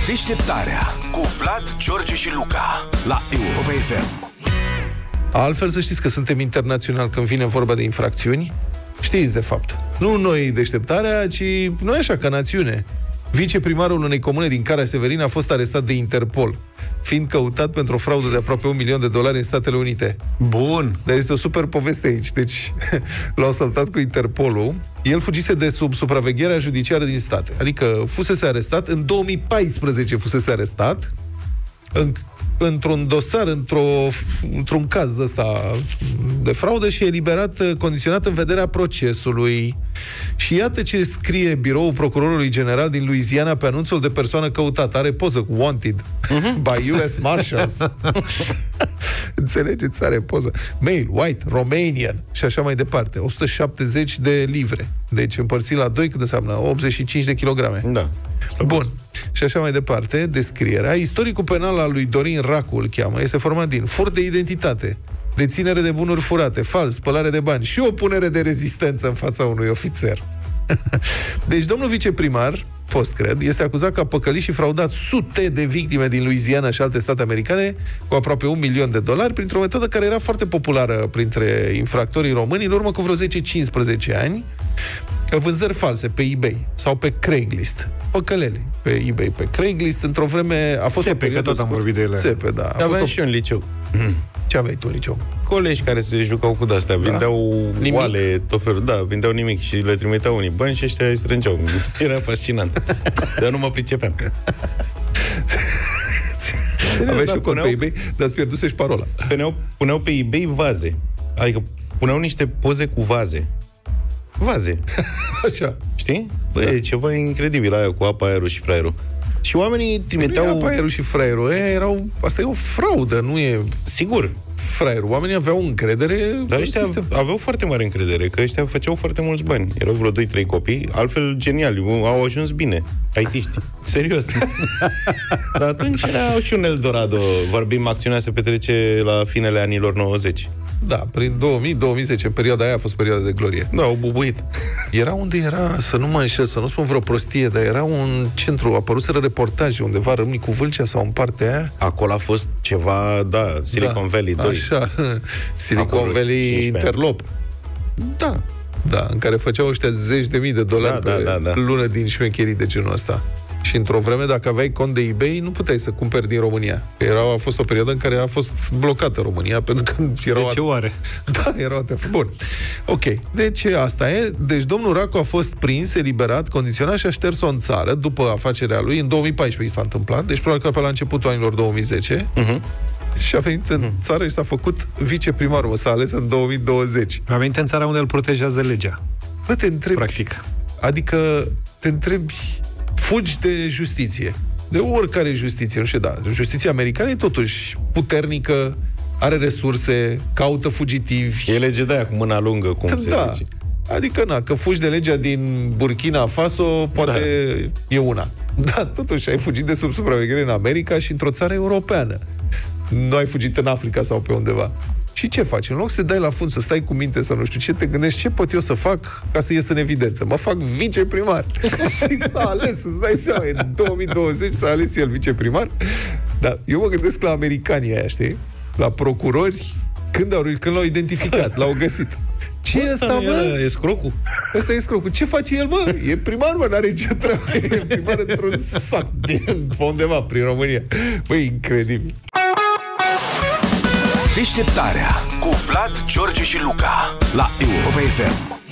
Deșteptarea cu Vlad, George și Luca la Europa FM. Altfel să știți că suntem internaționali când vine vorba de infracțiuni. Știți, de fapt. Nu noi Deșteptarea, ci noi așa, ca națiune. Viceprimarul unei comune din Cara-Severin a fost arestat de Interpol, fiind căutat pentru o fraudă de aproape $1.000.000 în Statele Unite. Bun. Dar este o super poveste aici. Deci, l-au saltat cu Interpolul. El fugise de sub supravegherea judiciară din state. Adică fusese arestat, în 2014 fusese arestat, într-un dosar, într-un caz ăsta de fraudă și eliberat condiționat în vederea procesului. Și iată ce scrie biroul procurorului general din Louisiana pe anunțul de persoană căutată. Are poză cu Wanted by US Marshals. Înțelegeți? Are poză. Male, white, Romanian și așa mai departe. 170 de livre. Deci împărțit la 2 cât înseamnă 85 de kilograme. Da. Bun. Și așa mai departe, descrierea. Istoricul penal al lui Dorin Racu, îl cheamă, este format din furt de identitate, deținere de bunuri furate, fals, spălare de bani și opunere de rezistență în fața unui ofițer. Deci domnul viceprimar, fost cred, este acuzat că a păcălit și fraudat sute de victime din Louisiana și alte state americane cu aproape $1.000.000 printr-o metodă care era foarte populară printre infractorii români în urmă cu vreo 10-15 ani. Vânzări false pe eBay sau pe Craigslist. Păcălele pe eBay, pe Craigslist. Într-o vreme a fost Țepe, că tot am vorbit de ele. Țepe, da. Aveam și eu în liceu. Ce aveai tu în liceu? Colegi care se jucau cu de-astea, vindeau oale, tot felul, da, vindeau nimic și le trimiteau unii bani și ăștia îi strângeau. Era fascinant. Dar nu mă pricepeam. Aveai și cont pe eBay, dar îți pierduse și parola. Puneau pe eBay vaze. Adică puneau niște poze cu vaze. Vaze. Așa. Știi? Băi, da. E ceva incredibil aia cu apa, aerul și fraierul. Și oamenii trimiteau... Nu e apa, aerul și fraierul. Asta e o fraudă, nu e... Sigur. Fraierul. Oamenii aveau încredere. Dar ăștia aveau foarte mare încredere, că ăștia făceau foarte mulți bani. Erau vreo 2-3 copii, altfel geniali, au ajuns bine. IT-ști. Serios. Dar atunci era și un Eldorado. Vorbim, acțiunea se petrece la finele anilor 90. Da, prin 2000-2010, în perioada aia a fost perioada de glorie. Da, au bubuit. Era unde era, să nu mă înșel, să nu spun vreo prostie, dar era un centru, apăruseră reportaje undeva, Râmnicu Vâlcea sau în partea aia. Acolo a fost ceva, da, Silicon Valley 2. Așa, Silicon acolo, Valley Interlop. Da. Da, în care făceau ăștia $10.000 pe lună din șmecherii de genul ăsta. Și într-o vreme, dacă aveai cont de eBay, nu puteai să cumperi din România. A fost o perioadă în care a fost blocată România, pentru că erau... De ce oare? Da, erau atât. Bun. Ok. Deci asta e. Deci domnul Racu a fost prins, eliberat, condiționat și a șters-o în țară, după afacerea lui, în 2014 s-a întâmplat. Deci probabil că pe la începutul anilor 2010. Și a venit în țară și s-a făcut viceprimarul. S-a ales în 2020. A venit în țara unde îl protejează legea. Bă, te întrebi... Practic. Adică te întrebi... Fugi de justiție. De oricare justiție, nu știu, da. Justiția americană e totuși puternică, are resurse, caută fugitivi. E lege de aia cu mâna lungă, cum se zice. Adică, că fugi de legea din Burkina Faso, poate e una. Da, totuși ai fugit de sub supraveghere în America și într-o țară europeană. Nu ai fugit în Africa sau pe undeva. Și ce faci? În loc să te dai la fund, să stai cu minte, să nu știu ce, te gândești ce pot eu să fac ca să ies în evidență. Mă fac viceprimar. Și s-a ales, îți dai seama, e 2020, s-a ales el viceprimar. Dar eu mă gândesc la americanii aia, știi? La procurori, când l-au identificat, l-au găsit. Ce e ăsta, mă? E scrocul. Ăsta e scrocul. Ce face el, mă? E primar, mă, n-are ce treabă. E primar într-un sat pe undeva, prin România. Băi, incredibil. Deșteptarea cu Vlad, George și Luca la Europa FM.